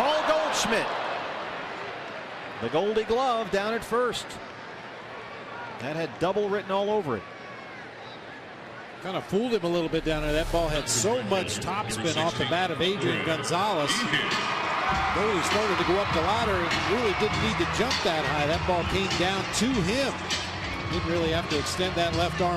Paul Goldschmidt. The Goldie Glove down at first. That had double written all over it. Kind of fooled him a little bit down there. That ball had so much topspin off the bat of Adrian Gonzalez. Goldie started to go up the ladder and really didn't need to jump that high. That ball came down to him. Didn't really have to extend that left arm.